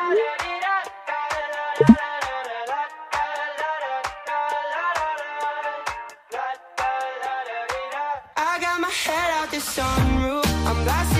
I got my head out the sunroof, I'm blasting